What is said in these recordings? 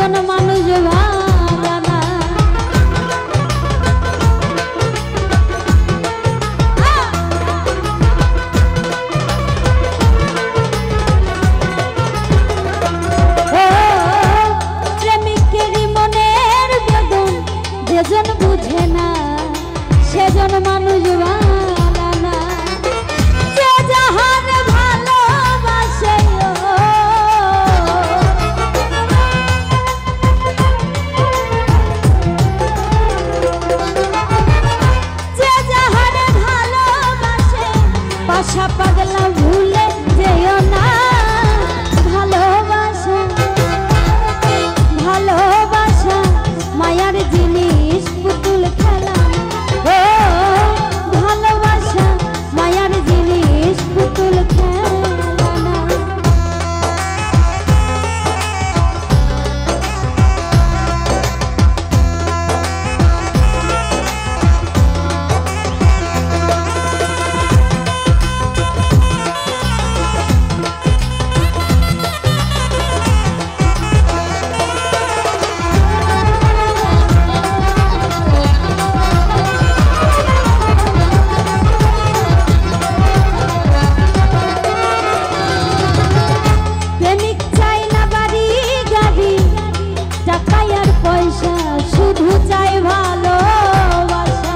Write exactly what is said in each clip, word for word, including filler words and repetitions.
সেজন মানুষ ভালো না। প্রেমিকেরই মনের বেদন যেজন বুঝে না সেজন মানুষ ভালো না। যে যাহার ভালোবাসে যে যাহার ভালোবাসে বাসা পাগলা ভুলে যেও না। ভালোবাসা ভালোবাসা মায়ার জিনিস পুতুল খেলা। ও ভালোবাসা মায়ার জিনিস পুতুল খেলা না। প্রেমিক চাই না বাড়ি গাড়ি টাকা আর পয়সা শুধু চাই ভালোবাসা।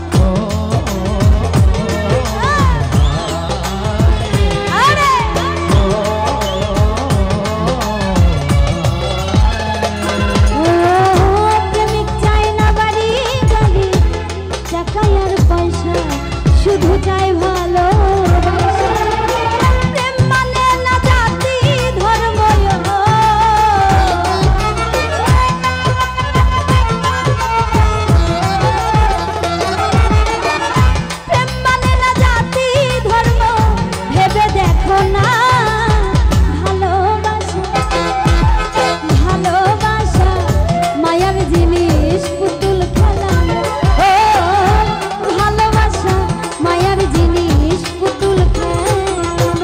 আরে ও প্রেমিক চাই না বাড়ি গাড়ি টাকা আর পয়সা শুধু চাই ভালোবাসা। প্রেম মানে না জাতি ধর্ম প্রেম মানে না জাতি ধর্ম ভেবে দেখো না। ভালোবাসা ভালোবাসা মায়ার জিনিস পুতুল খেলা। ও ভালোবাসা মায়ার জিনিস পুতুল খেলা।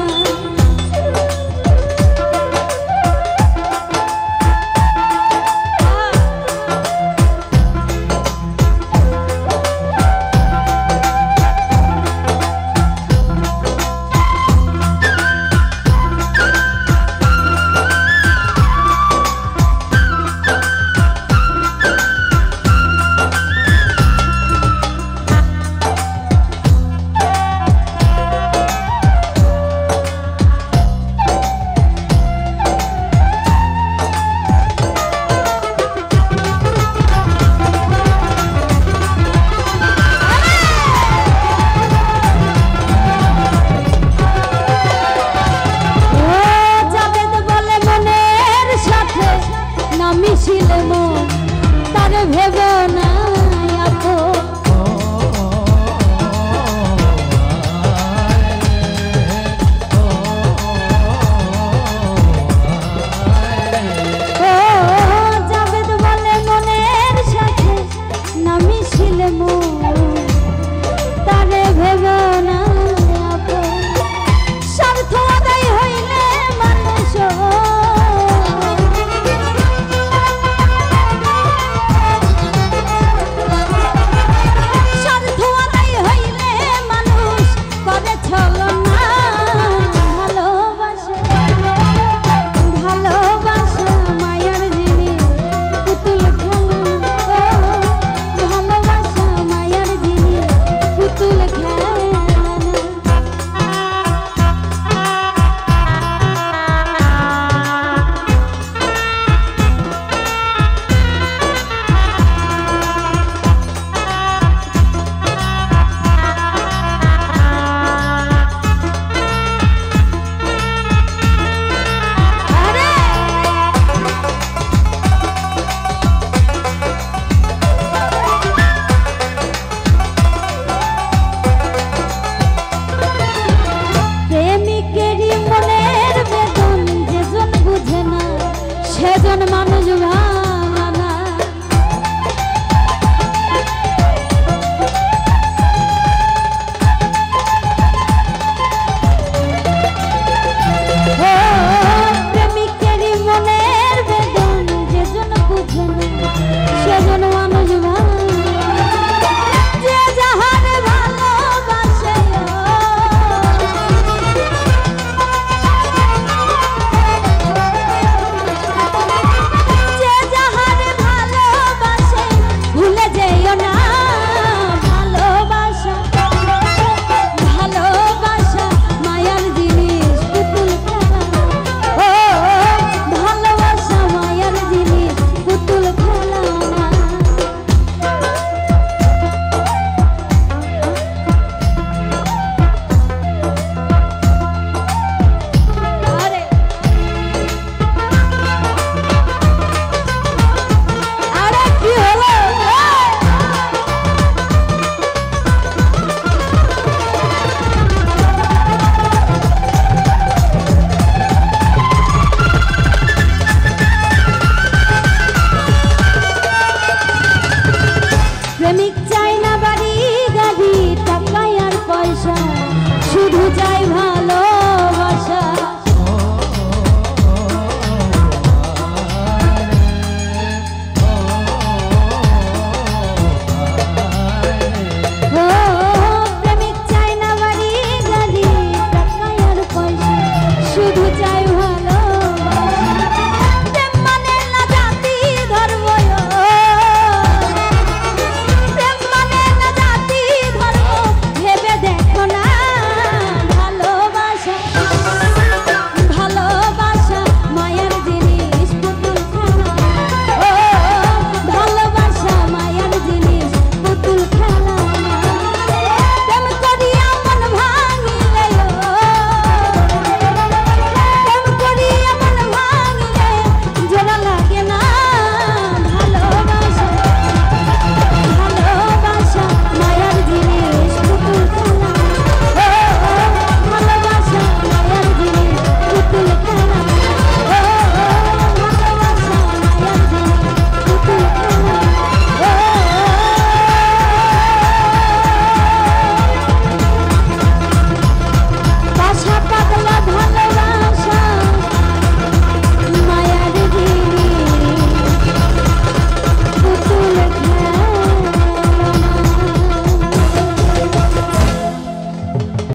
মিছিল মন তার ভেবে